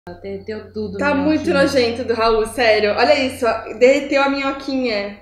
Derreteu tudo. Tá muito nojento do Raul, sério. Olha isso, ó, derreteu a minhoquinha.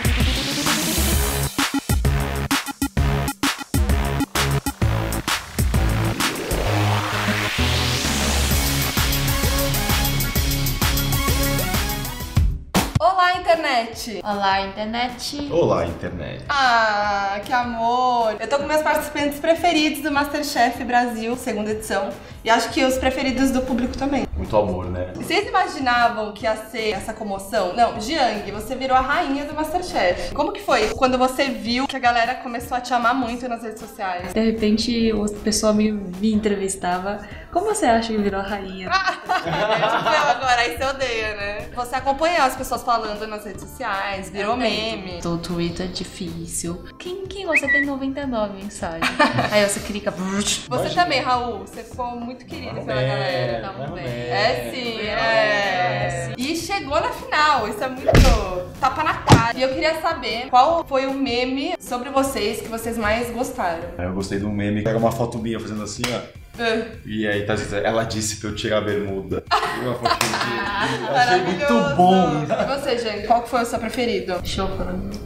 Olá, internet! Olá, internet! Olá, internet! Ah, que amor! Eu tô com meus participantes preferidos do Masterchef Brasil, segunda edição. E acho que os preferidos do público também. Muito amor, né? Vocês imaginavam que ia ser essa comoção? Não, Jiang, você virou a rainha do Masterchef. Como que foi quando você viu que a galera começou a te amar muito nas redes sociais? De repente, o pessoal me entrevistava. Como você acha que virou a rainha? Tipo eu agora, aí você odeia, né? Você acompanhou as pessoas falando nas redes sociais, virou meme. O Twitter é difícil. Quem você tem 99 mensagens? Aí você clica. Você também, Raul. Você ficou muito querido pela galera. É sim, é. E chegou na final. Isso é muito tapa na cara. E eu queria saber qual foi o meme sobre vocês que vocês mais gostaram. Eu gostei de um meme que era uma foto minha fazendo assim, ó. E aí tá dizendo, ela disse pra eu tirar a bermuda. Uma fotinha de... Achei muito bom. E você, gente? Qual que foi o seu preferido? Chocolate.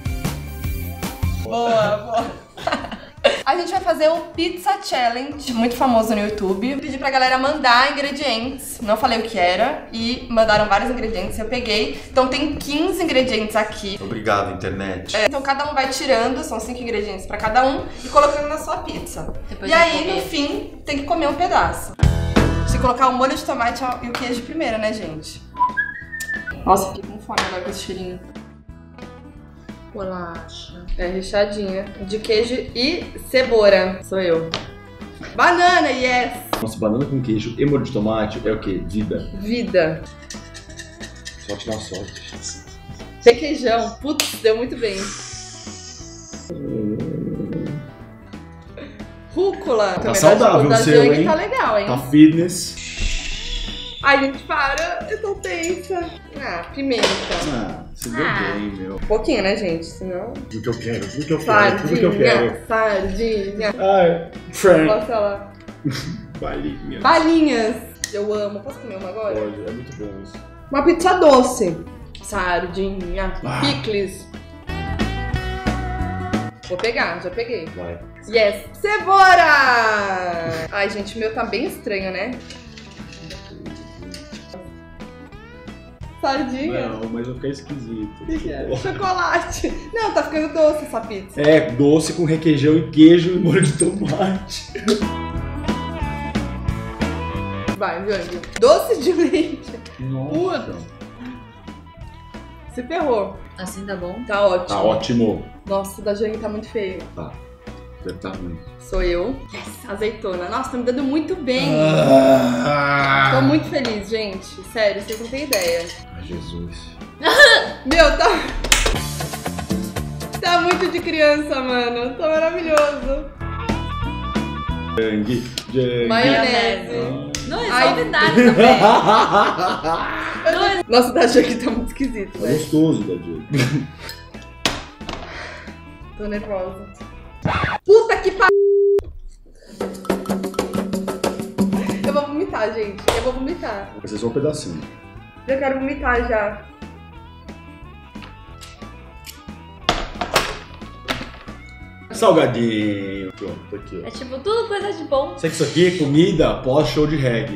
Boa. A gente vai fazer o Pizza Challenge, muito famoso no YouTube. Pedi pra galera mandar ingredientes, não falei o que era, e mandaram vários ingredientes, eu peguei. Então tem 15 ingredientes aqui. Obrigado, internet. Então cada um vai tirando, são 5 ingredientes pra cada um, e colocando na sua pizza. Depois e aí, no fim, tem que comer um pedaço. Se colocar o molho de tomate e o queijo primeiro, né, gente? Nossa, fiquei com fome agora com esse cheirinho. Bolacha. É, recheadinha. De queijo e cebola. Sou eu. Banana, yes! Nossa, banana com queijo e molho de tomate é o quê? Vida. Vida. Sorte na sorte. Requeijão. Putz, deu muito bem. Rúcula. Tá saudável o seu, Jiang hein? Tá legal, hein? Tá fitness. Ai, gente, para. Eu tô tensa. Ah, pimenta. Ah, você deu bem, meu. Um pouquinho, né, gente? Senão... Tudo que eu quero, tudo que eu quero, tudo que eu quero. Sardinha. Ai, friend. Posso lá. Balinha. Balinhas. Eu amo. Posso comer uma agora? Pode, é muito bom isso. Uma pizza doce. Sardinha. Picles. Vou pegar, já peguei. Vai. Yes. Cebola! Ai, gente, o meu tá bem estranho, né? Sardinha? Não, mas vai ficar esquisito. O que é? Chocolate. Não, tá ficando doce essa pizza. É, doce com requeijão e queijo e molho de tomate. Vai, Jangue. Doce de leite. Nossa. Se ferrou. Assim tá bom? Tá ótimo. Tá ótimo. Nossa, o da Jangue tá muito feio. Tá. Deve estar ruim. Sou eu. Yes, azeitona. Nossa, tá me dando muito bem. Tô muito feliz, gente. Sério, vocês não têm ideia. Ai, Jesus. Meu, tá... Tá muito de criança, mano. Tá maravilhoso. Jangue. Maionese. Não Ai. resolve nada também. Nossa, o da Jangue tá muito esquisito, Tá né? gostoso, Dadinho. Tô nervosa. Puta que pariu! Eu vou vomitar, gente. Eu vou vomitar. Vai ser só um pedacinho. Eu quero vomitar já. Salgadinho. Pronto, tá aqui, ó. É tipo tudo coisa de bom. Sabe que isso aqui é comida pós-show de reggae.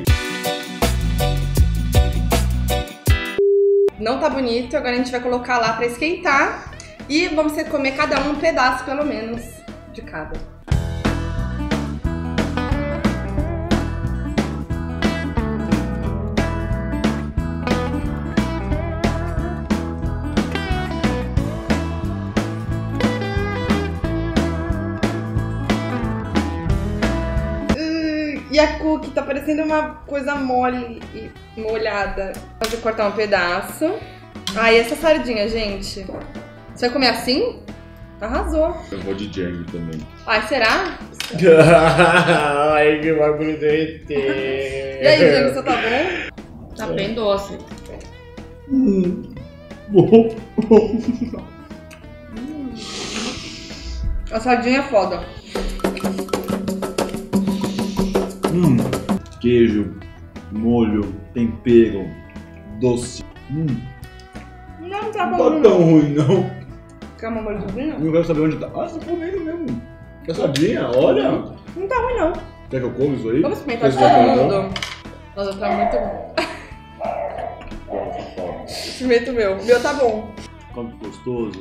Não tá bonito, agora a gente vai colocar lá pra esquentar. E vamos comer cada um pedaço, pelo menos, de cada. E a cookie tá parecendo uma coisa mole e molhada. Vou cortar um pedaço. Ah, e essa sardinha, gente? Você vai comer assim? Arrasou. Eu vou de Jangue também. Ai, será? Ai, que bagulho de ET. E aí, gente, você tá bom? Tá bem doce. A sardinha é foda. Queijo, molho, tempero, doce. Não tá Não bom, tá tão ruim, não. Quer uma mordidinha? Não quero saber onde tá. Ah, você tá comendo mesmo. Quer sabinha? Olha. Não tá ruim, não. Quer que eu como isso aí? Vamos experimentar de Quer todo experimentar, mundo. Nossa, tá muito bom. Experimenta o meu. O meu tá bom. Como que gostoso.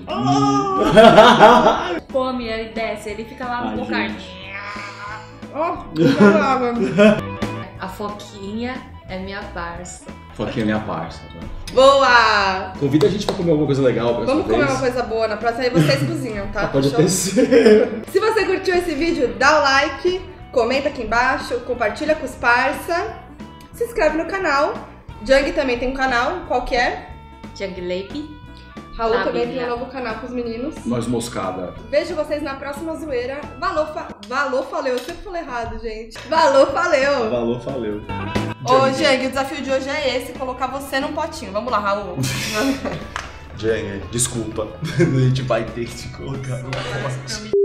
Come, ele desce, ele fica lá no bocardo. Ó, oh, água. A Foquinha é minha parça. Foquinha é minha parça. Boa! Convida a gente pra comer alguma coisa legal pra Vamos comer uma coisa boa na próxima, aí vocês cozinham, tá? Pode Show? até ser. Se você curtiu esse vídeo, dá o like, comenta aqui embaixo, compartilha com os parça, se inscreve no canal. Jung também tem um canal, qual que é? Jung Lepe. Raul também Família. tem um novo canal com os meninos. Noz moscada. Vejo vocês na próxima zoeira. Valeu, faleu. Eu sempre falei errado, gente. Valeu, faleu. Valeu, faleu. Ô, Jung, o desafio de hoje é esse, colocar você num potinho. Vamos lá, Raul. Jeng, desculpa. A gente vai ter que te colocar.